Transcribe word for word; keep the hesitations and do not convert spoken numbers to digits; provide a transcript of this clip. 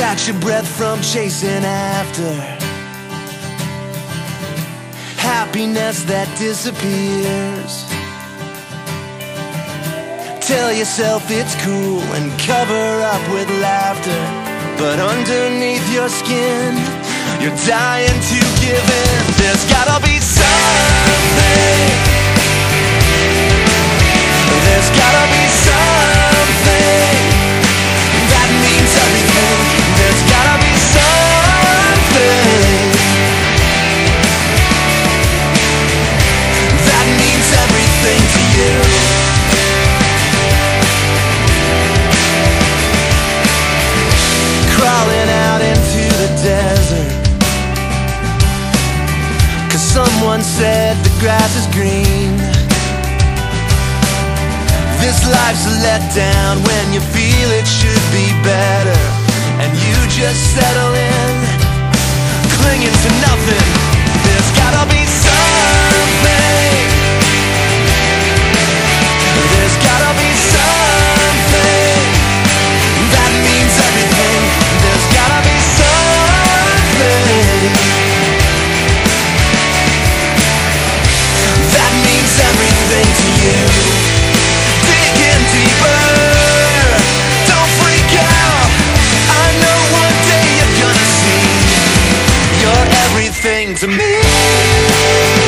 catch your breath from chasing after happiness that disappears. Tell yourself it's cool and cover up with laughter, but underneath your skin you're dying to give in. There's gotta be something. There's gotta be something that means everything. There's gotta be something that means everything to you. Crawling out into the desert, 'cause someone said the grass is green. This life's a letdown when you feel it should be better, and you just settle in, clinging to nothing. There's gotta be something. There's gotta be something that means everything. There's gotta be something that means everything to you. Digging deeper, don't freak out. I know one day you're gonna see you're everything to me.